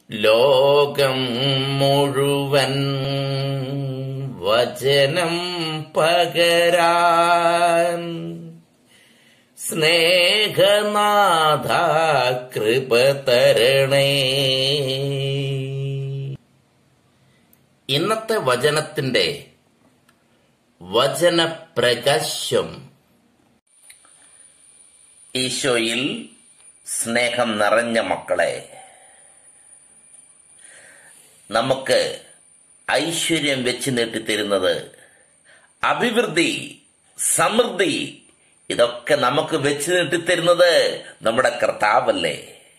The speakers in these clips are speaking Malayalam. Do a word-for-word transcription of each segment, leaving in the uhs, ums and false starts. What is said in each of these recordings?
ലോകം മുഴുവൻ വചനം പകരാൻ സ്നേഹനാഥ കൃപ തരണേ. ഇന്നത്തെ വചനത്തിന്റെ വചനപ്രകാശം. ഈശോയിൽ സ്നേഹം നിറഞ്ഞ മക്കളെ, നമുക്ക് ഐശ്വര്യം വെച്ച് നീട്ടിത്തരുന്നത്, അഭിവൃദ്ധി, സമൃദ്ധി, ഇതൊക്കെ നമുക്ക് വെച്ച് നീട്ടിത്തരുന്നത് നമ്മുടെ കർത്താവല്ലേ.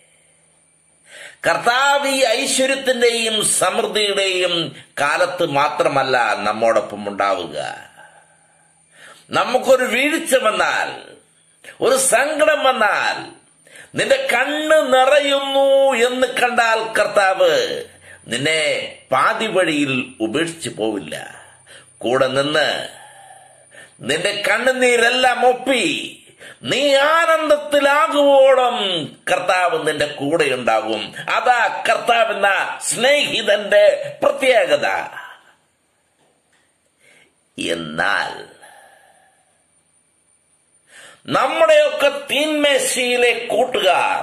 കർത്താവ് ഈ ഐശ്വര്യത്തിന്റെയും സമൃദ്ധിയുടെയും കാലത്ത് മാത്രമല്ല നമ്മോടൊപ്പം ഉണ്ടാവുക. നമുക്കൊരു വീഴ്ച വന്നാൽ, ഒരു സങ്കടം വന്നാൽ, നിന്റെ കണ്ണ് നിറയുന്നു എന്ന് കണ്ടാൽ കർത്താവ് നിന്നെ പാതി വഴിയിൽ ഉപേക്ഷിച്ചു പോവില്ല. കൂടെ നിന്ന് നിന്റെ കണ്ണുനീരെല്ലാം ഒപ്പി നീ ആനന്ദത്തിലാകുവോളം കർത്താവ് നിന്റെ കൂടെ ഉണ്ടാകും. അതാ കർത്താവെന്ന സ്നേഹിതന്റെ പ്രത്യേകത. എന്നാൽ നമ്മുടെയൊക്കെ തീന്മേശയിലെ കൂട്ടുകാർ,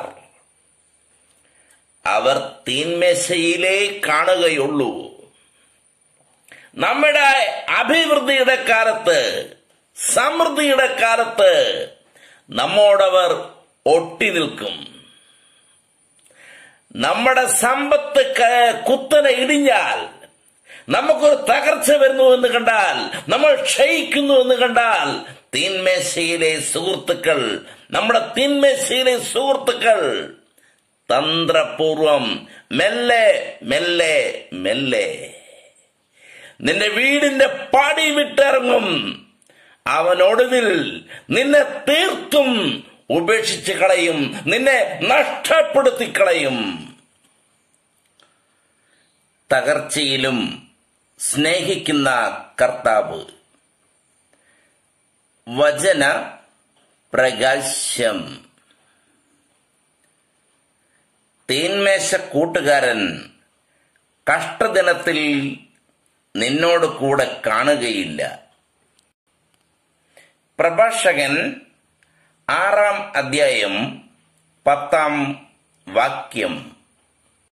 അവർ തീന്മേശയിലേ കാണുകയുള്ളൂ. നമ്മുടെ അഭിവൃദ്ധിയുടെ കാലത്ത്, സമൃദ്ധിയുടെ കാലത്ത് നമ്മോടവർ ഒട്ടി നിൽക്കും. നമ്മുടെ സമ്പത്ത് കുത്തനെ ഇടിഞ്ഞാൽ, നമുക്കൊരു തകർച്ച വരുന്നു എന്ന് കണ്ടാൽ, നമ്മൾ ക്ഷയിക്കുന്നു എന്ന് കണ്ടാൽ, തീന്മേശയിലെ സുഹൃത്തുക്കൾ, നമ്മുടെ തീന്മേശയിലെ സുഹൃത്തുക്കൾ തന്ത്രപൂർവം മെല്ലെ മെല്ലെ മെല്ലെ നിന്റെ വീടിന്റെ പടി വിട്ടിറങ്ങും. അവനൊടുവിൽ നിന്നെ തീർത്തും ഉപേക്ഷിച്ച് കളയും, നിന്നെ നഷ്ടപ്പെടുത്തി കളയും. തകർച്ചയിലും സ്നേഹിക്കുന്ന കർത്താവ്. വചന പ്രകാശം. തീന്മേശ കൂട്ടുകാരൻ കഷ്ടദിനത്തിൽ നിന്നോട് കൂടെ കാണുകയില്ല. പ്രഭാഷകൻ ആറാം അധ്യായം പത്താം വാക്യം.